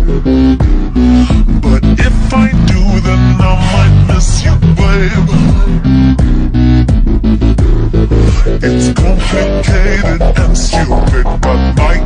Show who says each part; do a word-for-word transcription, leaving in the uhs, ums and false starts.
Speaker 1: But if I do, then I might miss you, babe. It's complicated and stupid, but my